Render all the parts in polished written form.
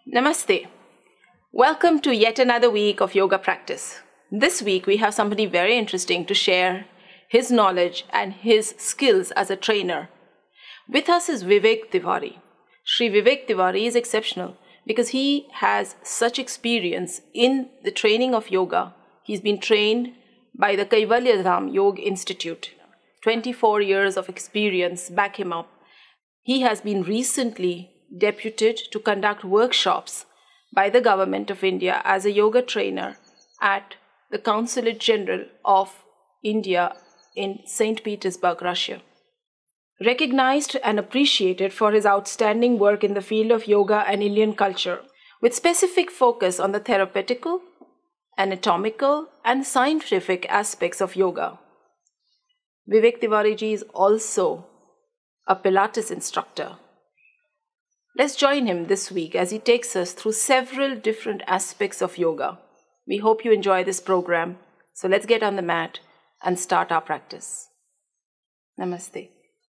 Namaste. Welcome to yet another week of yoga practice. This week we have somebody very interesting to share his knowledge and his skills as a trainer. With us is Vivek Tiwari. Shri Vivek Tiwari is exceptional because he has such experience in the training of yoga. He's been trained by the Kaivalya Dham Yoga Institute. 24 years of experience back him up. He has been recently deputed to conduct workshops by the Government of India as a yoga trainer at the Consulate General of India in St. Petersburg, Russia. Recognized and appreciated for his outstanding work in the field of yoga and Indian culture, with specific focus on the therapeutical, anatomical, and scientific aspects of yoga. Vivek Tiwari ji is also a Pilates instructor. Let's join him this week as he takes us through several different aspects of yoga. We hope you enjoy this program. So let's get on the mat and start our practice. Namaste.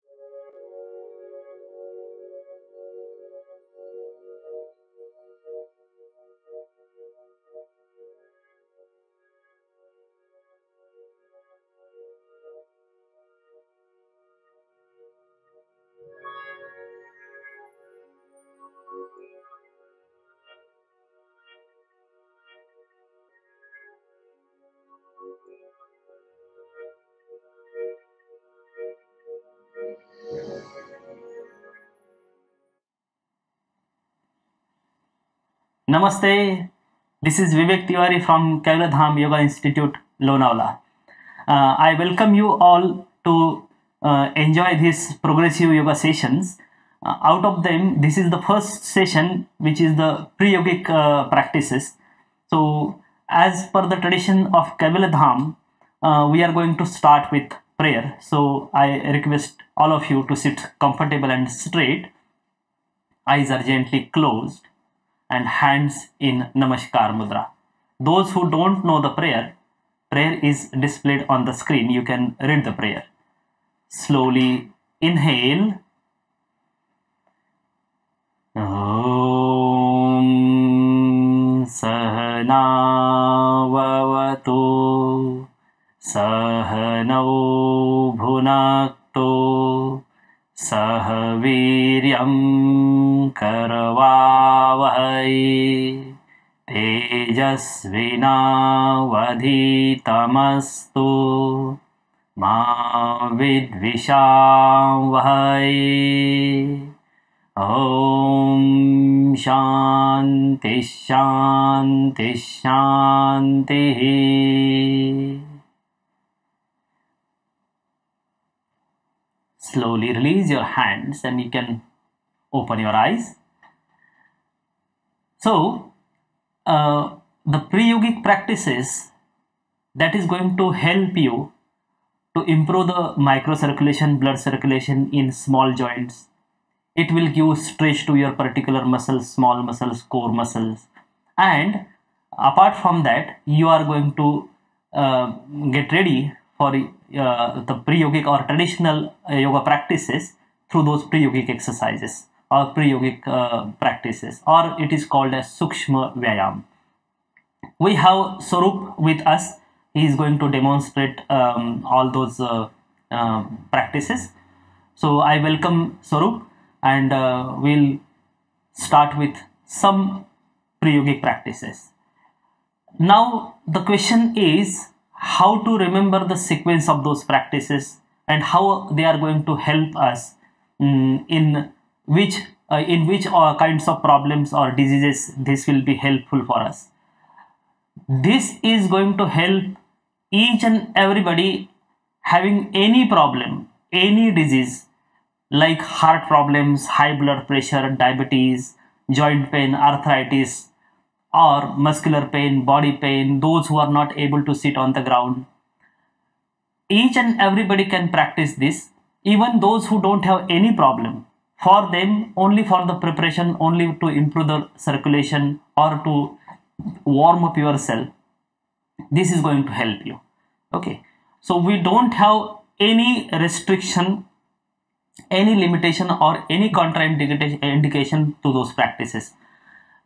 Namaste, this is Vivek Tiwari from Kaivalya Dham Yoga Institute, Lonavala. I welcome you all to enjoy these progressive yoga sessions. Out of them, this is the first session which is the pre-yogic practices. So, as per the tradition of Kaivalya Dham, we are going to start with prayer. So, I request all of you to sit comfortable and straight. Eyes are gently closed and hands in Namaskar Mudra. Those who don't know the prayer is displayed on the screen. You can read the prayer. Slowly inhale. Om Sahana Vavatu Sahanau Bhunaktu Sahaviryam Karavavahai Tejasvinavadhitamastu Ma Vidvishamvahai. Om Shanti Shanti Shanti. Slowly release your hands and you can open your eyes. So, the pre-yogic practices that is going to help you to improve the microcirculation, blood circulation in small joints. It will give stretch to your particular muscles, small muscles, core muscles. And apart from that, you are going to get ready for the pre-yogic or traditional yoga practices through those pre-yogic exercises or pre-yogic practices, or it is called as Sukshma Vyayam. We have Swarup with us. He is going to demonstrate all those practices. So I welcome Swarup and we'll start with some pre-yogic practices. Now the question is how to remember the sequence of those practices and how they are going to help us in which kinds of problems or diseases this will be helpful for us. This is going to help each and everybody having any problem, any disease like heart problems, high blood pressure, diabetes, joint pain, arthritis, or muscular pain, body pain, those who are not able to sit on the ground. Each and everybody can practice this, even those who don't have any problem. For them, only for the preparation, only to improve the circulation or to warm up yourself. This is going to help you. Okay. So we don't have any restriction, any limitation or any contraindication to those practices.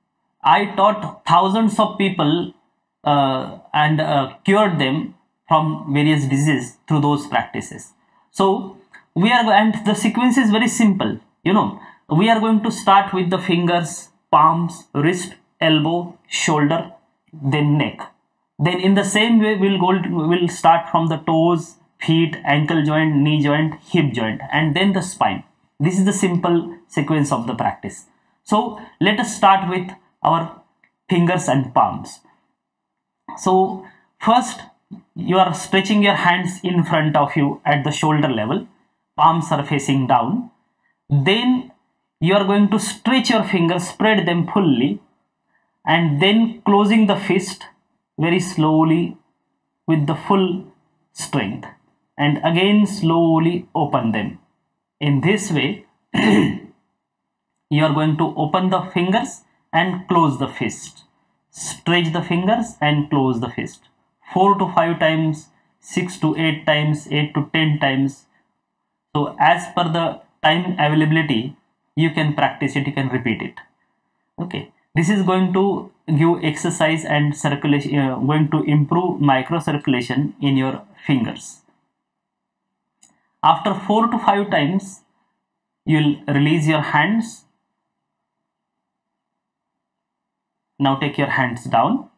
I taught thousands of people and cured them from various diseases through those practices. So we are, and the sequence is very simple. We are going to start with the fingers, palms, wrist, elbow, shoulder, then neck. Then in the same way, we'll start from the toes, feet, ankle joint, knee joint, hip joint, and then the spine. This is the simple sequence of the practice. So let us start with our fingers and palms. So first, you are stretching your hands in front of you at the shoulder level. Palms are facing down. Then you are going to stretch your fingers, spread them fully, and then closing the fist very slowly with the full strength, and again slowly open them. In this way, you are going to open the fingers and close the fist. Stretch the fingers and close the fist. 4 to 5 times, 6 to 8 times, 8 to 10 times. So as per the time availability, you can practice it, you can repeat it. Okay. This is going to give exercise and circulation, going to improve microcirculation in your fingers. After 4 to 5 times, you'll release your hands. Now take your hands down.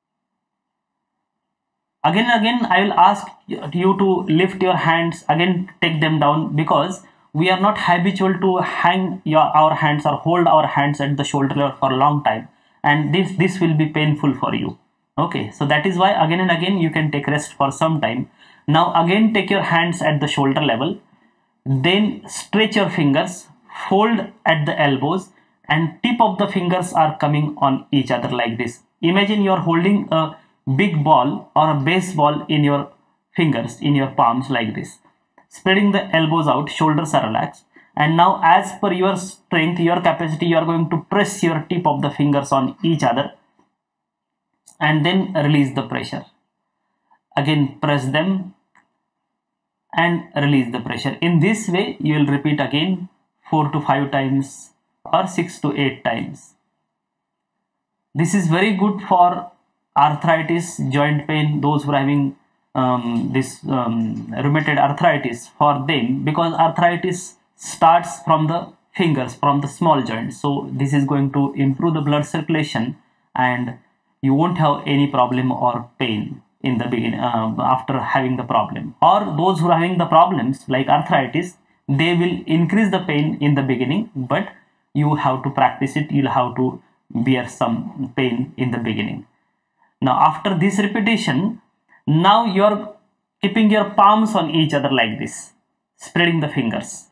Again and again, I will ask you to lift your hands, again take them down, because we are not habitual to hang our hands or hold our hands at the shoulder level for a long time, and this will be painful for you. Okay, so that is why again and again you can take rest for some time. Now again take your hands at the shoulder level, then stretch your fingers, fold at the elbows, and tip of the fingers are coming on each other like this. Imagine you are holding a big ball or a baseball in your fingers, in your palms like this. Spreading the elbows out, shoulders are relaxed, and now as per your strength, your capacity, you are going to press your tip of the fingers on each other and then release the pressure. Again press them and release the pressure. In this way you will repeat again 4 to 5 times or 6 to 8 times. This is very good for arthritis, joint pain, those who are having rheumatoid arthritis, for them, because arthritis starts from the fingers, from the small joints. So this is going to improve the blood circulation and you won't have any problem or pain in the beginning after having the problem. Or those who are having the problems like arthritis, they will increase the pain in the beginning, but you have to practice it, you'll have to bear some pain in the beginning. Now after this repetition, now you are keeping your palms on each other like this, spreading the fingers.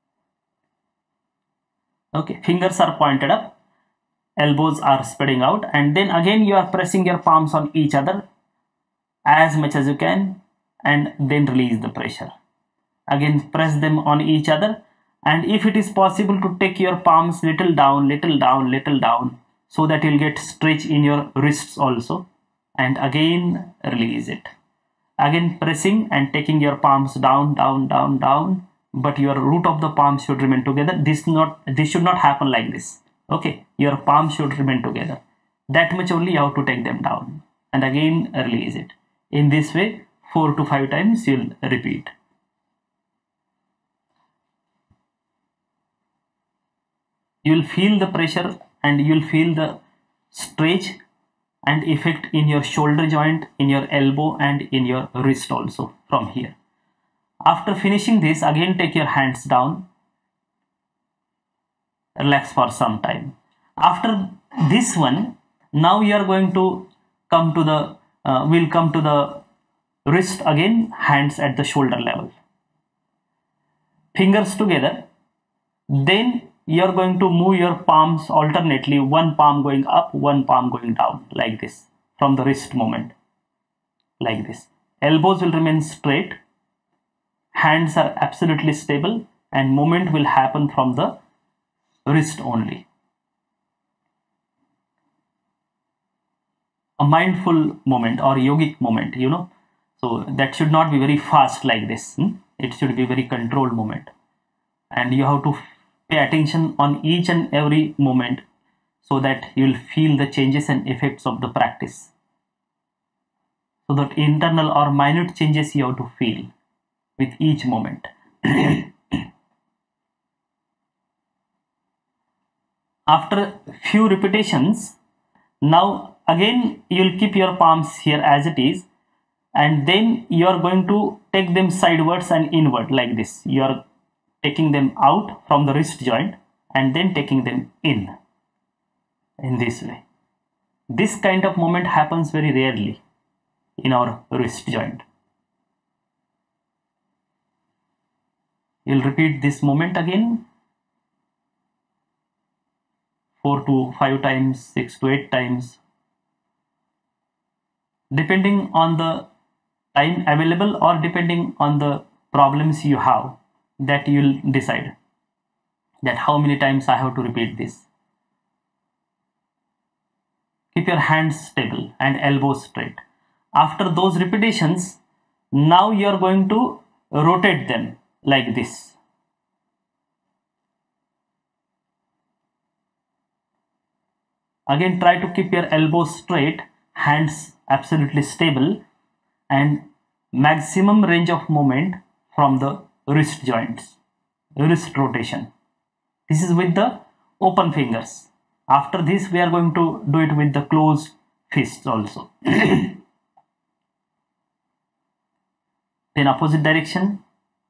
Okay, fingers are pointed up, elbows are spreading out, and then again you are pressing your palms on each other as much as you can, and then release the pressure. Again press them on each other, and if it is possible to take your palms little down, so that you'll get stretch in your wrists also, and again release it. Again pressing and taking your palms down, but your root of the palm should remain together. This should not happen like this. Okay, your palms should remain together. That much only you have to take them down, and again release it. In this way 4 to 5 times you'll repeat. You'll feel the pressure and you'll feel the stretch and effect in your shoulder joint, in your elbow, and in your wrist also from here. After finishing this, again take your hands down, relax for some time. After this one, now you are going to come to the we'll come to the wrist again, hands at the shoulder level, fingers together. Then you are going to move your palms alternately, one palm going up, one palm going down like this, from the wrist movement like this. Elbows will remain straight, hands are absolutely stable, and movement will happen from the wrist only. A mindful movement or yogic movement, so that should not be very fast like this. It should be very controlled movement, and you have to pay attention on each and every moment so that you'll feel the changes and effects of the practice. So that internal or minute changes you have to feel with each moment. After few repetitions, now again you'll keep your palms here as it is, and then you are going to take them sidewards and inward like this. You are taking them out from the wrist joint and then taking them in this way. This kind of movement happens very rarely in our wrist joint. You'll repeat this movement again 4 to 5 times, 6 to 8 times, depending on the time available or depending on the problems you have, that you'll decide that how many times I have to repeat this. Keep your hands stable and elbows straight. After those repetitions, now you are going to rotate them like this. Again, try to keep your elbows straight, hands absolutely stable, and maximum range of movement from the wrist joints, wrist rotation. This is with the open fingers. After this, we are going to do it with the closed fists also. Then opposite direction.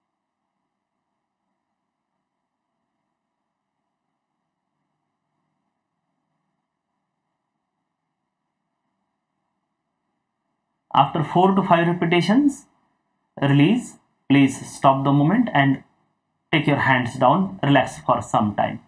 After 4 to 5 repetitions, release. Please stop the movement and take your hands down, relax for some time.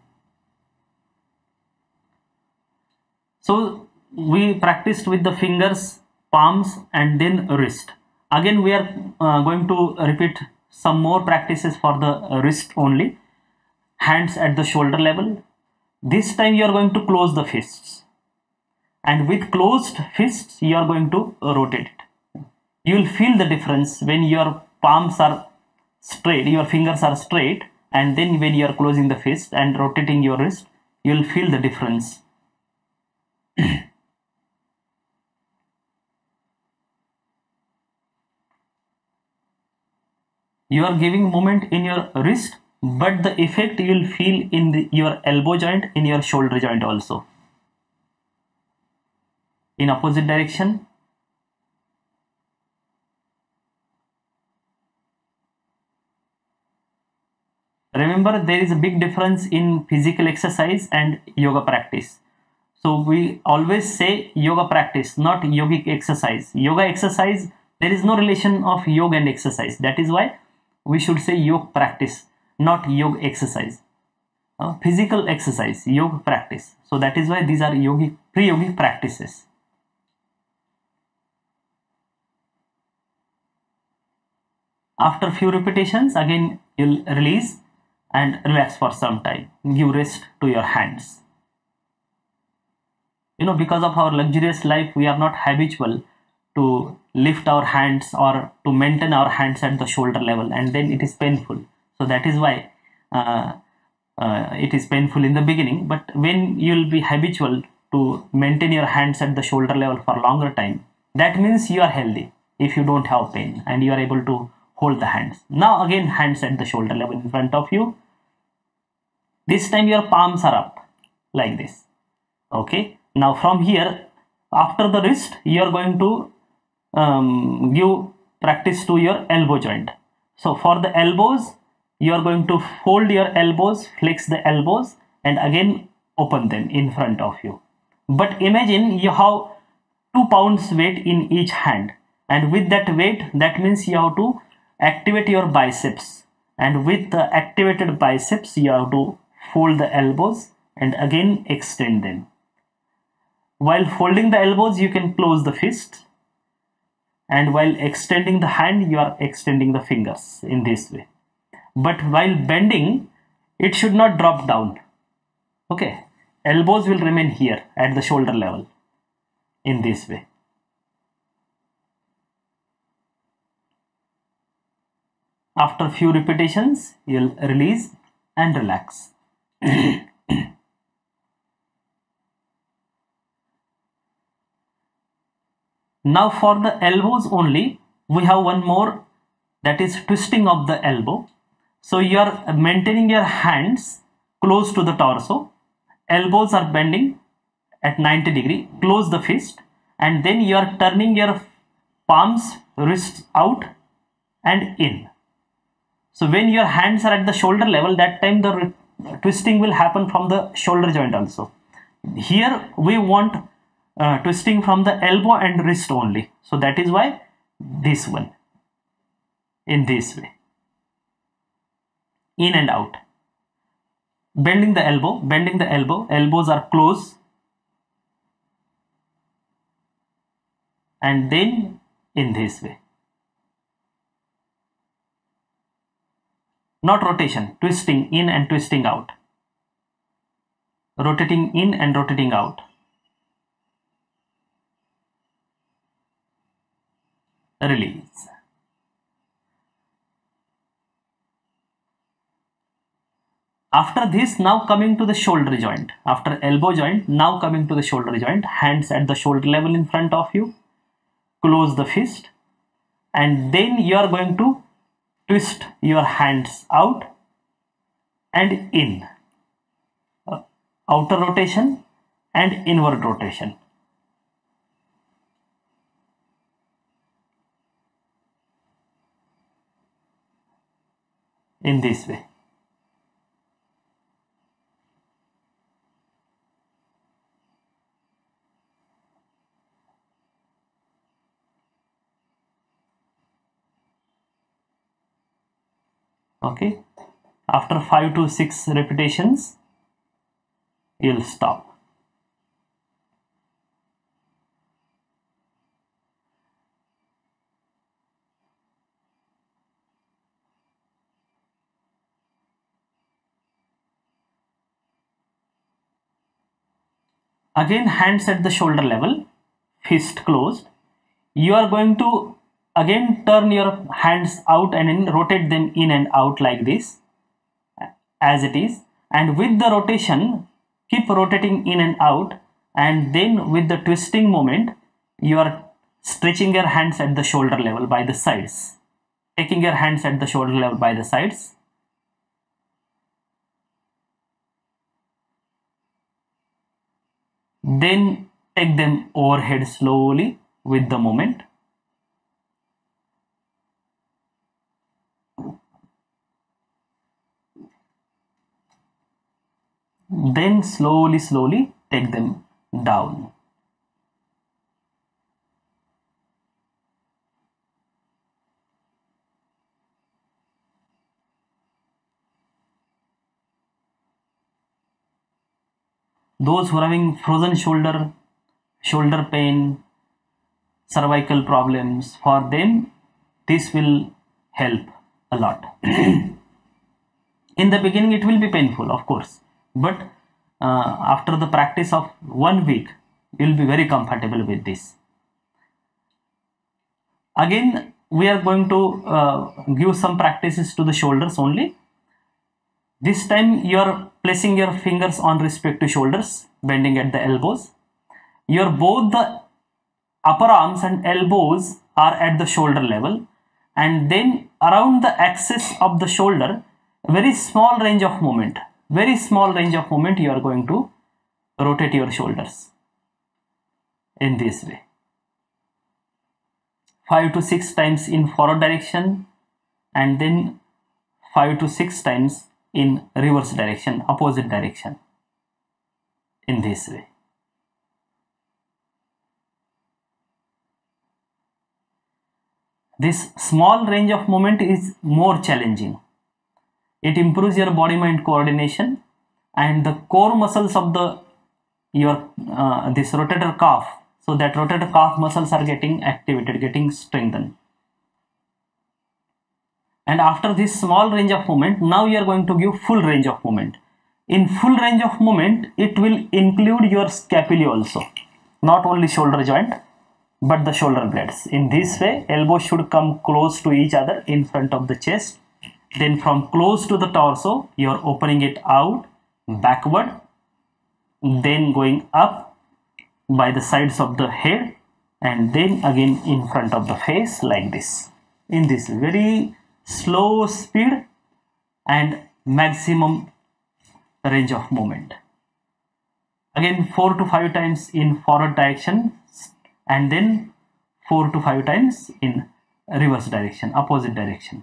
So we practiced with the fingers, palms, and then wrist. Again, we are going to repeat some more practices for the wrist only. Hands at the shoulder level. This time you are going to close the fists. And with closed fists, you are going to rotate it. You will feel the difference when your palms are straight, your fingers are straight, and then when you are closing the fist and rotating your wrist, you will feel the difference. You are giving movement in your wrist, but the effect you will feel in your elbow joint, in your shoulder joint also. In opposite direction. Remember, there is a big difference in physical exercise and yoga practice. So we always say yoga practice, not yogic exercise. Yoga exercise, there is no relation of yoga and exercise. That is why we should say yoga practice, not yoga exercise. Physical exercise, yoga practice. So that is why these are yogic, pre-yogic practices. After few repetitions, again you'll release and relax for some time. Give rest to your hands. Because of our luxurious life, we are not habitual to lift our hands or to maintain our hands at the shoulder level, and then it is painful. So that is why it is painful in the beginning. But when you will be habitual to maintain your hands at the shoulder level for longer time, that means you are healthy if you don't have pain and you are able to hold the hands. Now again, hands at the shoulder level in front of you. This time your palms are up like this. Okay. Now from here, after the wrist, you are going to give practice to your elbow joint. So for the elbows, you are going to fold your elbows, flex the elbows, and again open them in front of you. But imagine you have 2 pounds weight in each hand, and with that weight, that means you have to activate your biceps, and with the activated biceps, you have to fold the elbows and again extend them. While folding the elbows, you can close the fist, and while extending the hand, you are extending the fingers in this way. But while bending, it should not drop down. Okay, elbows will remain here at the shoulder level in this way. After few repetitions, you'll release and relax. Now for the elbows only, we have one more, that is twisting of the elbow. So you are maintaining your hands close to the torso, elbows are bending at 90 degree, close the fist, and then you are turning your palms, wrists out and in. So when your hands are at the shoulder level, that time the twisting will happen from the shoulder joint also. Here we want twisting from the elbow and wrist only. So that is why this one, in this way, in and out. Bending the elbow, elbows are close, and then in this way. Not rotation, twisting in and twisting out. Rotating in and rotating out. Release. After this, now coming to the shoulder joint. After elbow joint, now coming to the shoulder joint. Hands at the shoulder level in front of you. Close the fist. And then you are going to twist your hands out and in. Outer rotation and inward rotation. In this way. Okay, after 5 to 6 repetitions, you'll stop. Again, hands at the shoulder level, fist closed. You are going to again turn your hands out and in, rotate them in and out like this, as it is. And with the rotation, keep rotating in and out. And then with the twisting moment, you are stretching your hands at the shoulder level by the sides. Taking your hands at the shoulder level by the sides. Then take them overhead slowly with the moment. Then slowly take them down. Those who are having frozen shoulder, shoulder pain, cervical problems, for them this will help a lot. In the beginning it will be painful, of course, but after the practice of 1 week you will be very comfortable with this. Again, we are going to give some practices to the shoulders only. This time you are placing your fingers on respective shoulders, bending at the elbows. Both the upper arms and elbows are at the shoulder level, and then around the axis of the shoulder, very small range of movement, you are going to rotate your shoulders in this way. 5 to 6 times in forward direction, and then 5 to 6 times in reverse direction, opposite direction, in this way. This small range of movement is more challenging. It improves your body mind coordination, and the core muscles of this rotator cuff, so that rotator cuff muscles are getting activated, getting strengthened. And after this small range of movement, now you are going to give full range of movement. In full range of movement, it will include your scapula also, not only shoulder joint, but the shoulder blades. In this way, elbows should come close to each other in front of the chest. Then from close to the torso, you are opening it out, backward, then going up by the sides of the head, and then again in front of the face like this, in this very slow speed and maximum range of movement. Again 4 to 5 times in forward direction, and then 4 to 5 times in reverse direction, opposite direction.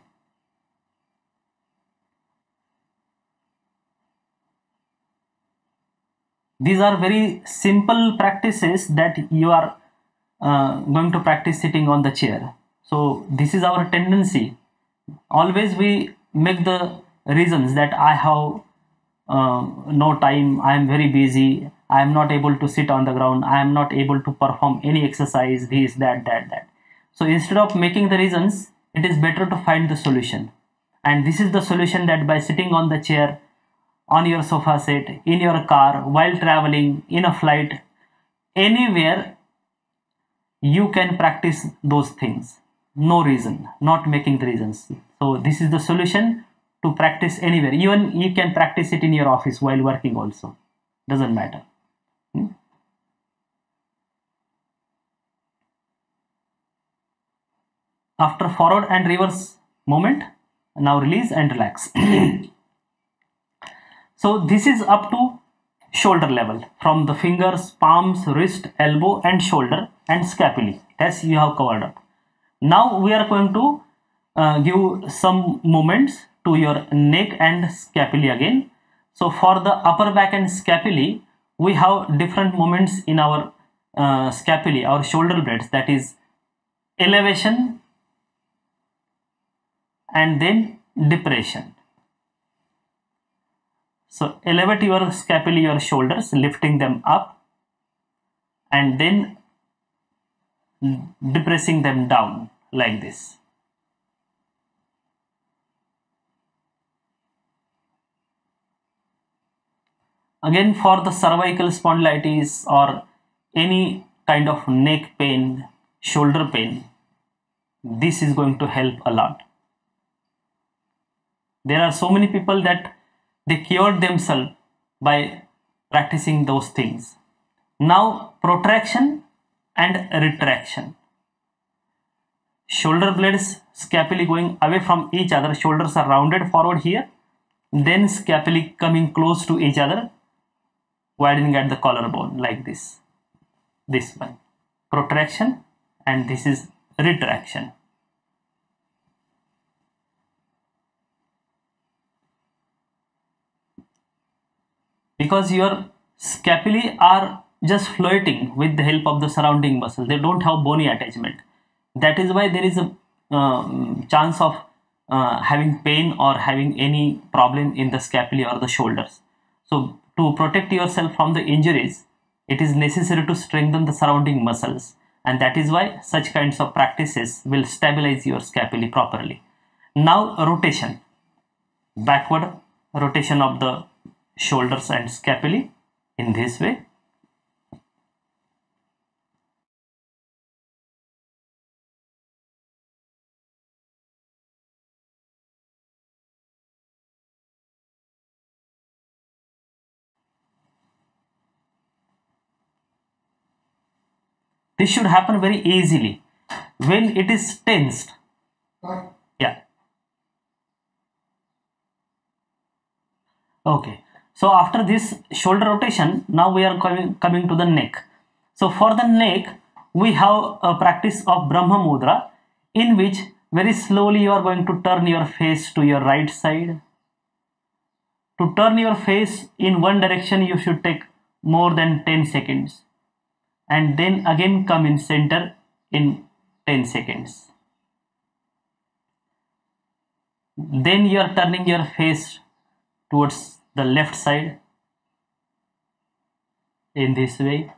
These are very simple practices that you are going to practice sitting on the chair. So this is our tendency. Always we make the reasons that I have no time, I am very busy, I am not able to sit on the ground, I am not able to perform any exercise, this, that. So instead of making the reasons, it is better to find the solution. And this is the solution, that by sitting on the chair, on your sofa set, in your car, while traveling, in a flight, anywhere, you can practice those things. No reason, not making the reasons. So this is the solution to practice anywhere. Even you can practice it in your office while working also. Doesn't matter. After forward and reverse movement, now release and relax. So this is up to shoulder level, from the fingers, palms, wrist, elbow and shoulder and scapulae. That's you have covered up. Now we are going to give some movements to your neck and scapulae again. So for the upper back and scapulae, we have different movements in our scapulae, our shoulder blades, that is elevation and then depression. So elevate your scapulae, your shoulders, lifting them up, and then depressing them down like this. Again, for the cervical spondylitis or any kind of neck pain, shoulder pain, this is going to help a lot. There are so many people that they cured themselves by practicing those things. Now protraction and retraction. Shoulder blades, scapulae going away from each other, shoulders are rounded forward here, then scapulae coming close to each other, widening at the collarbone like this. This one, protraction, and this is retraction. Because your scapulae are just floating with the help of the surrounding muscle, they don't have bony attachment. That is why there is a chance of having pain or having any problem in the scapulae or the shoulders. So to protect yourself from the injuries, it is necessary to strengthen the surrounding muscles, and that is why such kinds of practices will stabilize your scapulae properly. Now rotation, backward rotation of the shoulders and scapulae in this way. This should happen very easily when it is tensed. Yeah. Okay. So after this shoulder rotation, now we are coming to the neck. So for the neck, we have a practice of Brahma Mudra, in which very slowly you are going to turn your face to your right side. To turn your face in one direction, you should take more than 10 seconds. And then again come in center in 10 seconds. Then you are turning your face towards the left side in this way.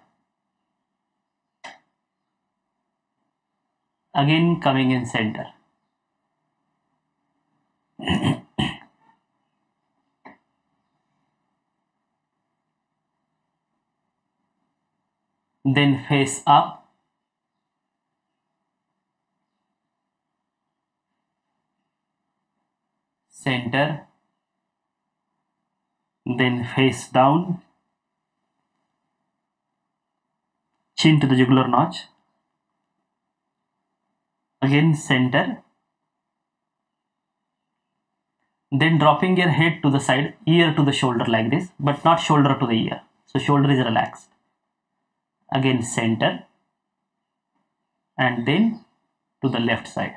Again coming in center. Then face up, center, then face down, chin to the jugular notch, again center, then dropping your head to the side, ear to the shoulder like this, but not shoulder to the ear. So shoulder is relaxed. Again center, and then to the left side.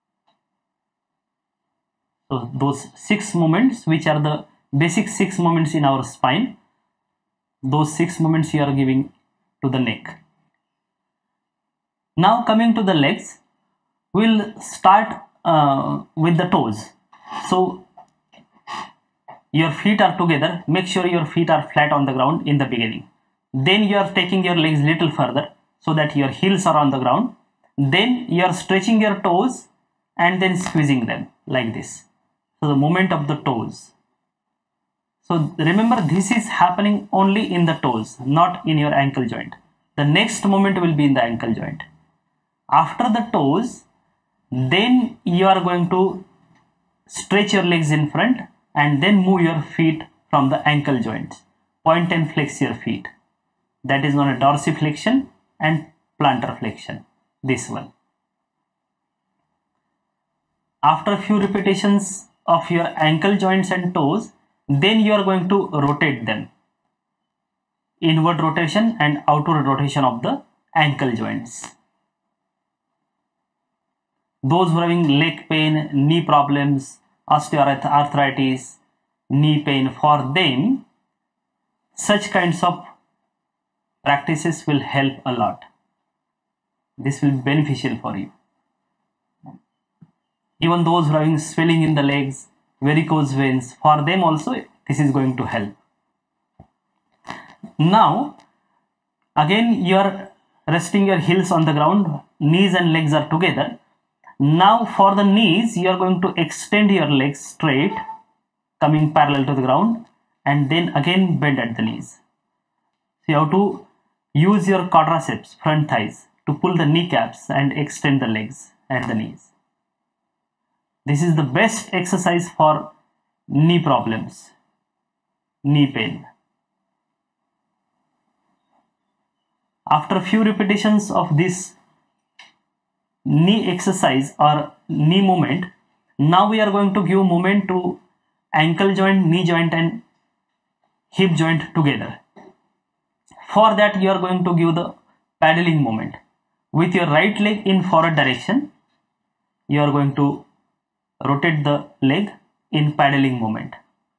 So those 6 movements, which are the basic 6 movements in our spine, those 6 movements you are giving to the neck. Now coming to the legs, we'll start with the toes. So your feet are together. Make sure your feet are flat on the ground in the beginning. Then you are taking your legs little further so that your heels are on the ground. Then you are stretching your toes and then squeezing them like this. So the movement of the toes. So remember, this is happening only in the toes, not in your ankle joint. The next movement will be in the ankle joint. After the toes, then you are going to stretch your legs in front and then move your feet from the ankle joints. Point and flex your feet. That is known as dorsiflexion and plantar flexion. This one. After a few repetitions of your ankle joints and toes, then you are going to rotate them. Inward rotation and outward rotation of the ankle joints. Those who are having leg pain, knee problems, osteoarthritis, knee pain, for them, such kinds of practices will help a lot. This will be beneficial for you. Even those who are having swelling in the legs, varicose veins, for them also this is going to help. Now, again you are resting your heels on the ground, knees and legs are together. Now for the knees, you are going to extend your legs straight, coming parallel to the ground, and then again bend at the knees. So you have to use your quadriceps, front thighs, to pull the kneecaps and extend the legs at the knees. This is the best exercise for knee problems, knee pain. After a few repetitions of this knee exercise or knee movement, now we are going to give movement to ankle joint, knee joint and hip joint together. For that you are going to give the paddling movement. With your right leg in forward direction, you are going to rotate the leg in paddling movement.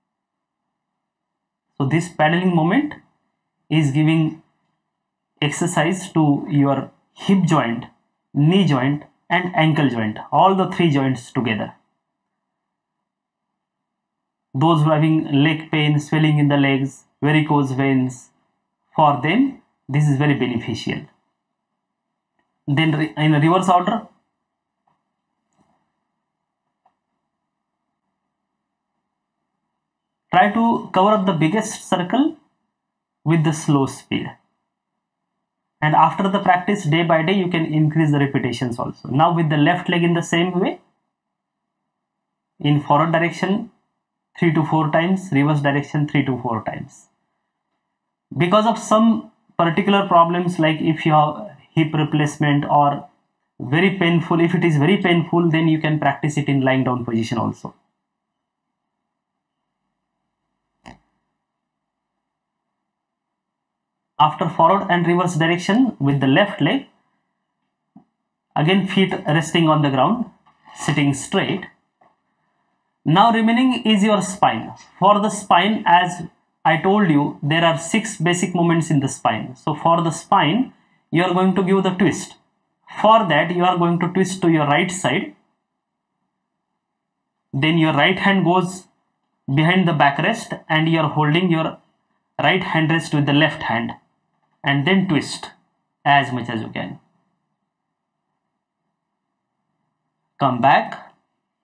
So this paddling movement is giving exercise to your hip joint, knee joint and ankle joint, all the 3 joints together. Those who are having leg pain, swelling in the legs, varicose veins, for them this is very beneficial. Then in reverse order, try to cover up the biggest circle with the slow speed. And after the practice, day by day, you can increase the repetitions also. Now with the left leg in the same way, in forward direction 3 to 4 times, reverse direction 3 to 4 times. Because of some particular problems, like if you have hip replacement or very painful, if it is very painful, then you can practice it in lying down position also. After forward and reverse direction with the left leg, again feet resting on the ground, sitting straight. Now remaining is your spine. For the spine, as I told you, there are 6 basic movements in the spine. So for the spine, you are going to give the twist. For that, you are going to twist to your right side. Then your right hand goes behind the backrest and you are holding your right hand rest with the left hand. And then twist as much as you can. Come back.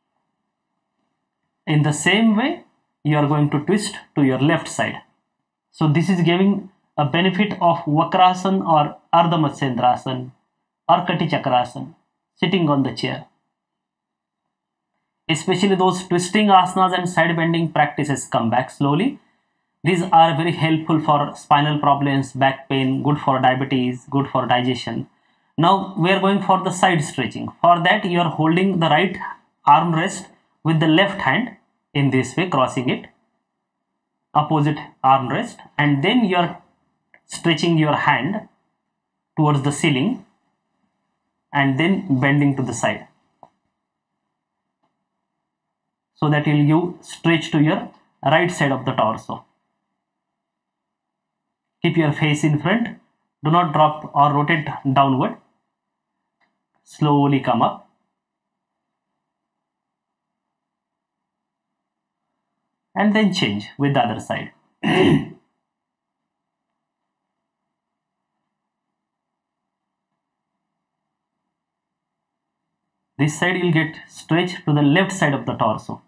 In the same way, you are going to twist to your left side. So this is giving a benefit of Vakrasana or Ardha Matsyendrasana or Kati Chakrasana, sitting on the chair. Especially those twisting asanas and side bending practices, come back slowly. These are very helpful for spinal problems, back pain, good for diabetes, good for digestion. Now we are going for the side stretching. For that you are holding the right arm rest with the left hand in this way, crossing it, opposite arm rest, and then you are stretching your hand towards the ceiling and then bending to the side, so that will give stretch to your right side of the torso. Keep your face in front, do not drop or rotate downward. Slowly come up. And then change with the other side. This side will get stretched to the left side of the torso.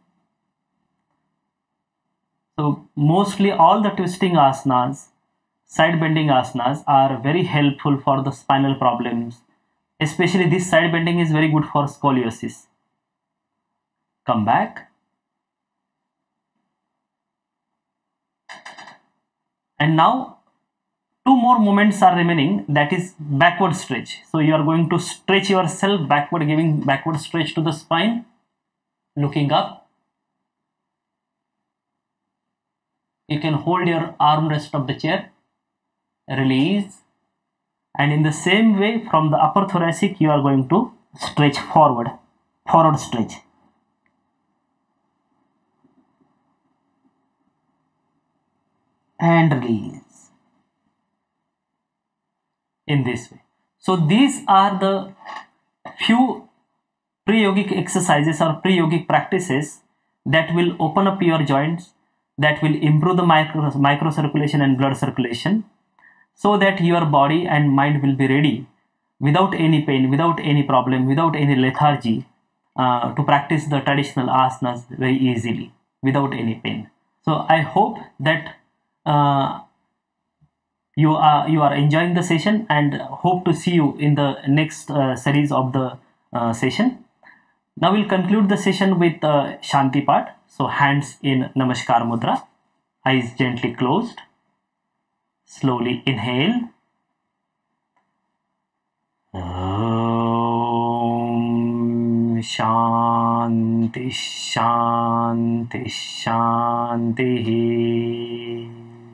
So mostly all the twisting asanas, side bending asanas are very helpful for the spinal problems. Especially this side bending is very good for scoliosis. Come back. And now 2 more movements are remaining, that is backward stretch. So you are going to stretch yourself backward, giving backward stretch to the spine, looking up. You can hold your armrest of the chair, release, and in the same way from the upper thoracic you are going to stretch forward stretch. And release in this way. So these are the few pre-yogic exercises or pre-yogic practices that will open up your joints, that will improve the microcirculation and blood circulation, so that your body and mind will be ready without any pain, without any problem, without any lethargy, to practice the traditional asanas very easily without any pain. So I hope that you are enjoying the session, and hope to see you in the next series of the session. Now we'll conclude the session with Shanti part. So hands in Namaskar Mudra, eyes gently closed. Slowly inhale. Om Shanti Shanti Shanti.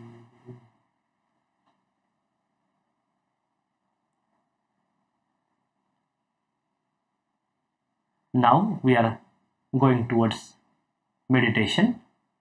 Now we are going towards meditation.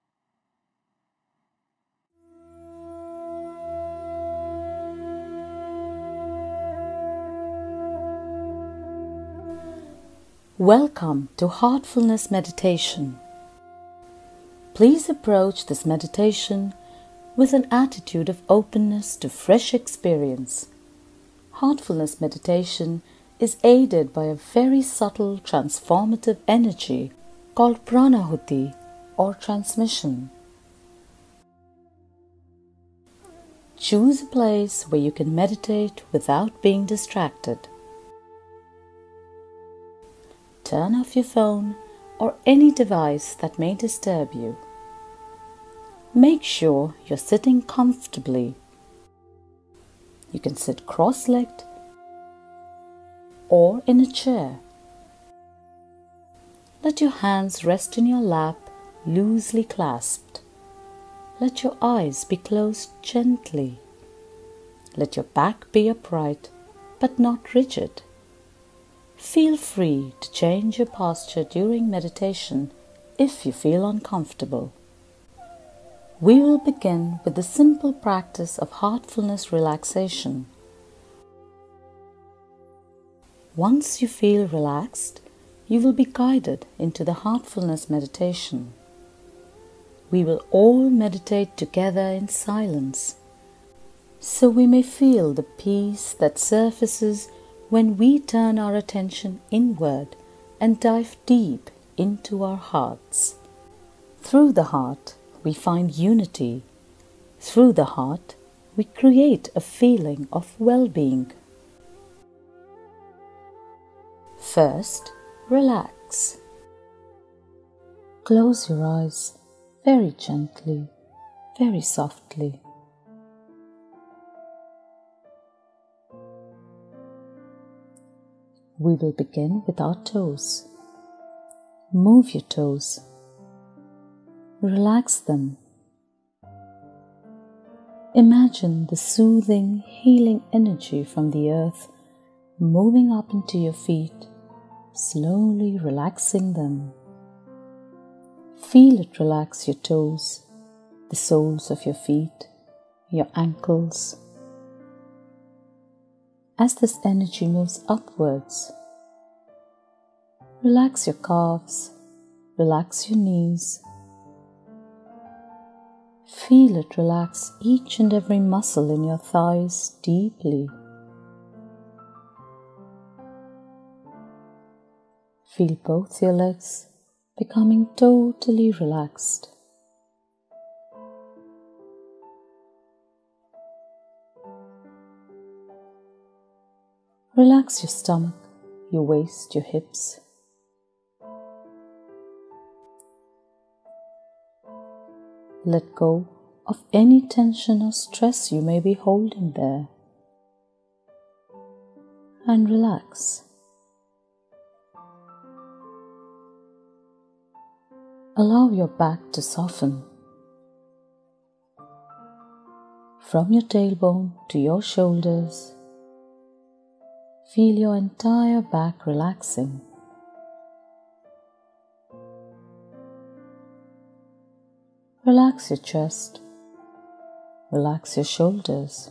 Welcome to Heartfulness Meditation. Please approach this meditation with an attitude of openness to fresh experience. Heartfulness meditation is aided by a very subtle transformative energy called pranahuti or transmission. Choose a place where you can meditate without being distracted. Turn off your phone or any device that may disturb you. Make sure you're sitting comfortably. You can sit cross-legged or in a chair. Let your hands rest in your lap, loosely clasped. Let your eyes be closed gently. Let your back be upright but not rigid. Feel free to change your posture during meditation if you feel uncomfortable. We will begin with the simple practice of heartfulness relaxation. Once you feel relaxed, you will be guided into the heartfulness meditation. We will all meditate together in silence, so we may feel the peace that surfaces when we turn our attention inward and dive deep into our hearts. Through the heart, we find unity. Through the heart, we create a feeling of well-being. First, relax. Close your eyes very gently, very softly. We will begin with our toes. Move your toes. Relax them. Imagine the soothing, healing energy from the earth moving up into your feet, slowly relaxing them. Feel it relax your toes, the soles of your feet, your ankles. As this energy moves upwards, relax your calves, relax your knees. Feel it relax each and every muscle in your thighs deeply. Feel both your legs becoming totally relaxed. Relax your stomach, your waist, your hips. Let go of any tension or stress you may be holding there. And relax. Allow your back to soften. From your tailbone to your shoulders, feel your entire back relaxing. Relax your chest. Relax your shoulders.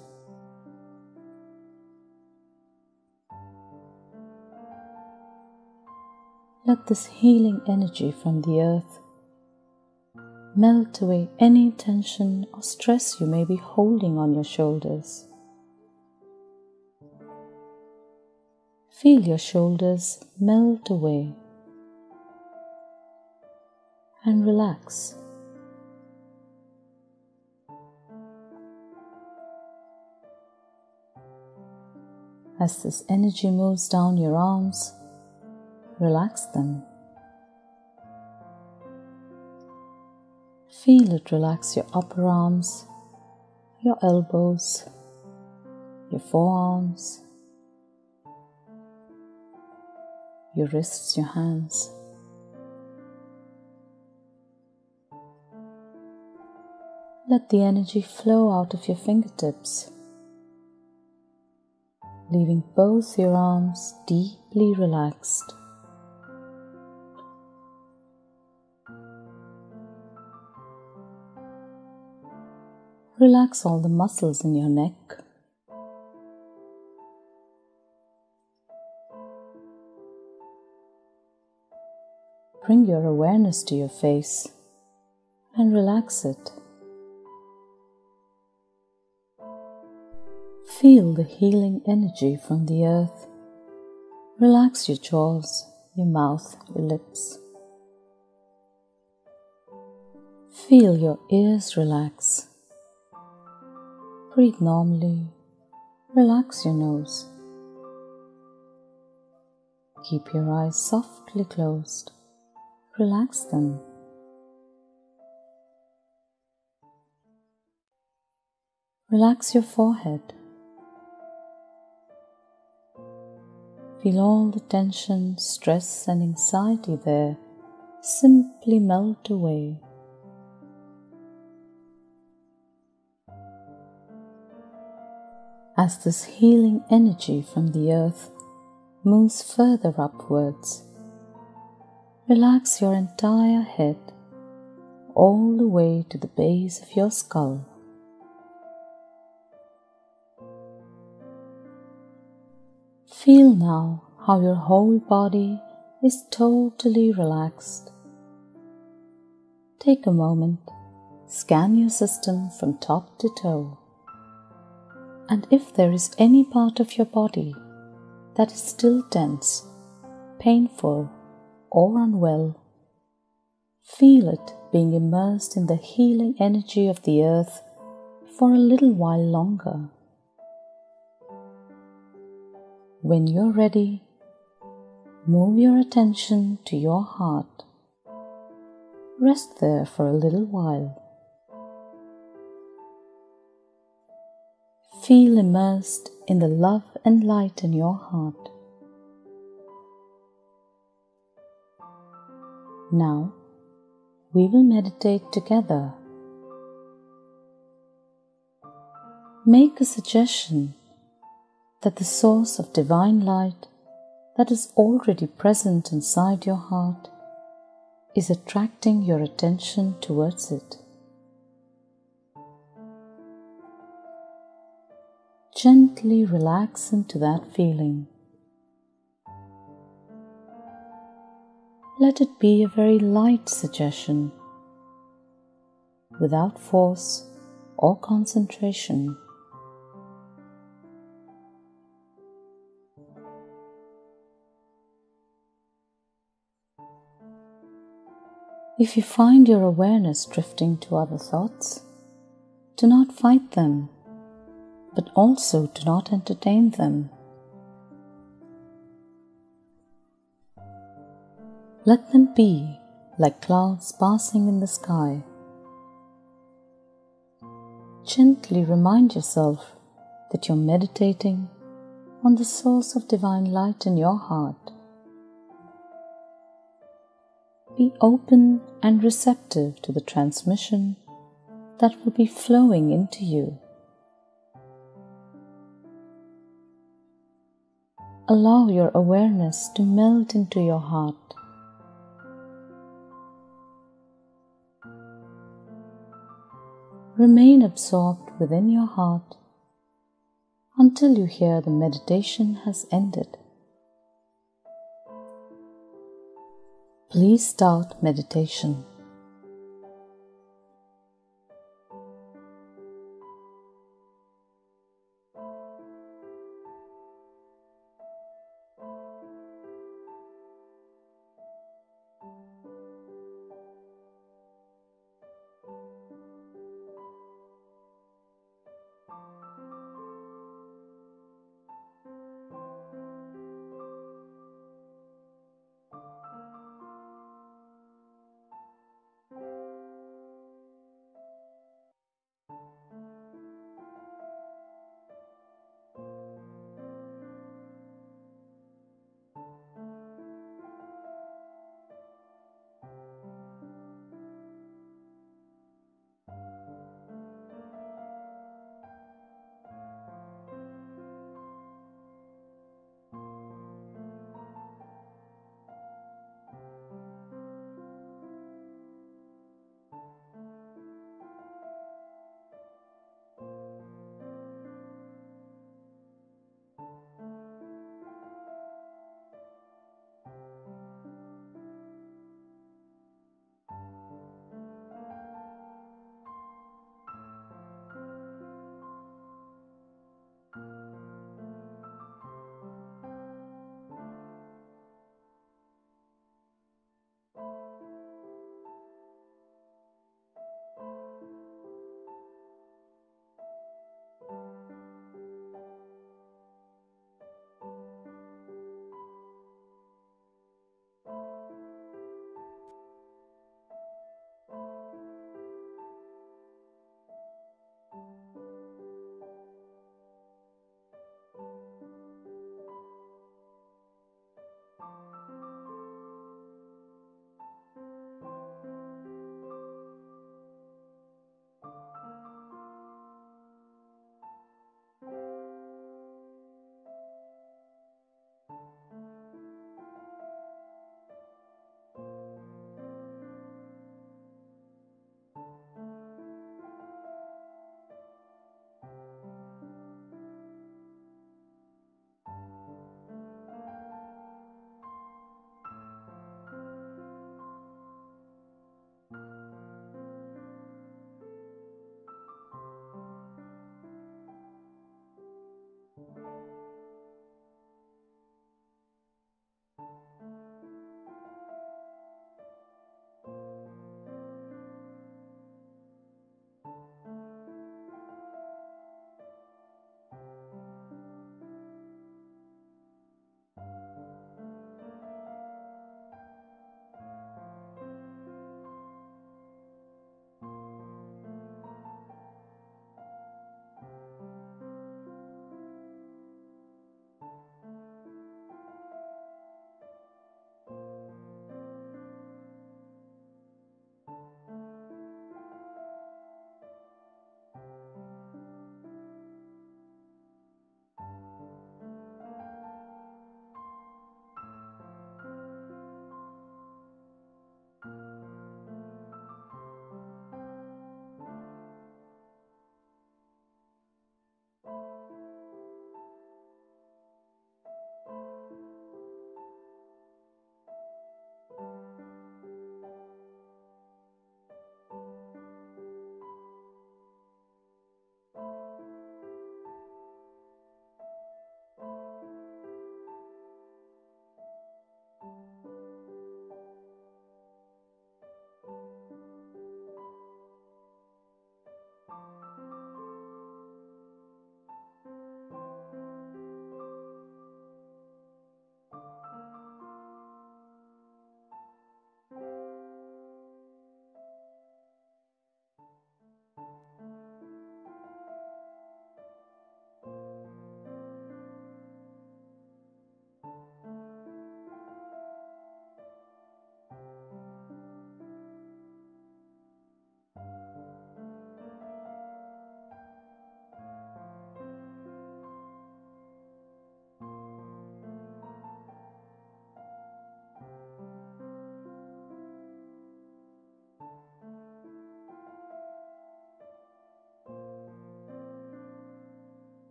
Let this healing energy from the earth melt away any tension or stress you may be holding on your shoulders. Feel your shoulders melt away and relax. As this energy moves down your arms, relax them. Feel it relax your upper arms, your elbows, your forearms, your wrists, your hands. Let the energy flow out of your fingertips, leaving both your arms deeply relaxed. Relax all the muscles in your neck. Bring your awareness to your face and relax it. Feel the healing energy from the earth. Relax your jaws, your mouth, your lips. Feel your ears relax. Breathe normally. Relax your nose. Keep your eyes softly closed. Relax them. Relax your forehead. Feel all the tension, stress and anxiety there simply melt away. As this healing energy from the earth moves further upwards, relax your entire head all the way to the base of your skull. Feel now how your whole body is totally relaxed. Take a moment, scan your system from top to toe. And if there is any part of your body that is still tense, painful, or unwell, feel it being immersed in the healing energy of the earth for a little while longer. When you're ready, move your attention to your heart. Rest there for a little while. Feel immersed in the love and light in your heart. Now, we will meditate together. Make a suggestion that the source of divine light that is already present inside your heart is attracting your attention towards it. Gently relax into that feeling. Let it be a very light suggestion, without force or concentration. If you find your awareness drifting to other thoughts, do not fight them, but also do not entertain them. Let them be like clouds passing in the sky. Gently remind yourself that you're meditating on the source of divine light in your heart. Be open and receptive to the transmission that will be flowing into you. Allow your awareness to melt into your heart. Remain absorbed within your heart until you hear the meditation has ended. Please start meditation.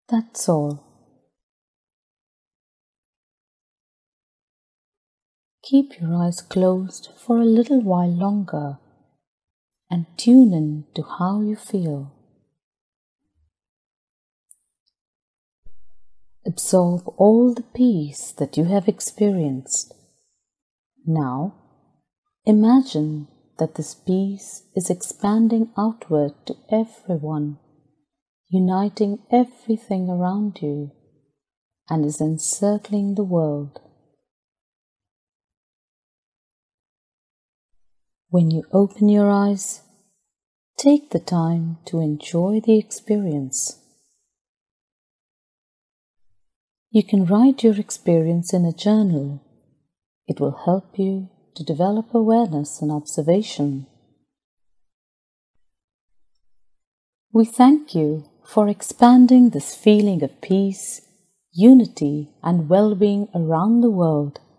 That's all. Keep your eyes closed for a little while longer and tune in to how you feel. Absorb all the peace that you have experienced. Now, imagine that this peace is expanding outward to everyone, uniting everything around you, and is encircling the world. When you open your eyes, take the time to enjoy the experience. You can write your experience in a journal. It will help you to develop awareness and observation. We thank you for expanding this feeling of peace, unity, and well-being around the world